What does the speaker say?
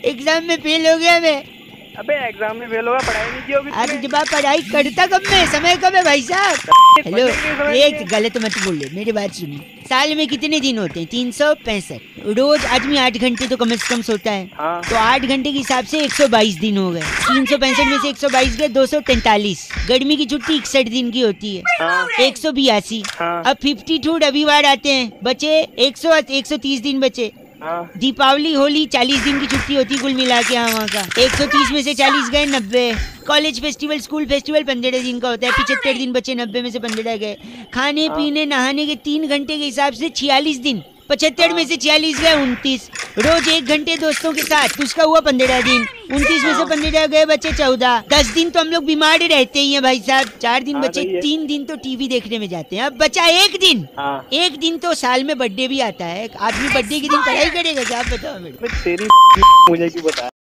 Exam में fail हो गया मैं। अबे एग्जाम में फेल होगा, पढ़ाई नहीं की होगी अरे तूने? जब आप पढ़ाई करता कब मैं, समय कब है भाई साहब? हेलो, एक गलत मत बोले, मेरी बात सुनिए। साल में कितने दिन होते हैं? 365। रोज आदमी 8 घंटे तो कम से कम सोता है। हाँ। तो 8 घंटे के हिसाब से 122 दिन हो गए। 365 में से 122 गए 243। गर्मी की छुट्टी 61 दिन की होती है। हाँ। 182। हाँ। अब 52 रविवार आते हैं, बचे 130 दिन बचे। हाँ। दीपावली होली 40 दिन की छुट्टी होती कुल मिला के। यहाँ वहाँ का 130 में से 40 गए 90। कॉलेज फेस्टिवल स्कूल फेस्टिवल 15 दिन का होता है, 75 दिन बचे, 90 में से 15 गए। खाने पीने नहाने के 3 घंटे के हिसाब से 46 दिन, 75 में से 46 गए 29। रोज 1 घंटे दोस्तों के साथ, उसका हुआ 15 दिन। 29 में से 15 गए, बचे 14। 10 दिन तो हम लोग बीमार रहते ही हैं भाई साहब। 4 दिन बचे, 3 दिन तो टीवी देखने में जाते हैं। अब बचा 1 दिन। 1 दिन तो साल में बर्थडे भी आता है। आदमी बर्थडे के दिन पढ़ाई करेगा क्या? आप बताओ मेरे। तेरी मुझे क्यों बता।